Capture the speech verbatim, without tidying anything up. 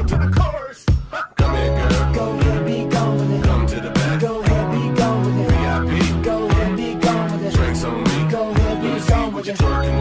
to the chorus. Come here, girl. Go ahead, be gone with it. Come to the back. Go ahead, be gone with it. V I P. Go ahead, be gone with it. Drinks on me. Go ahead, Let me be see gone what with you're it. twerking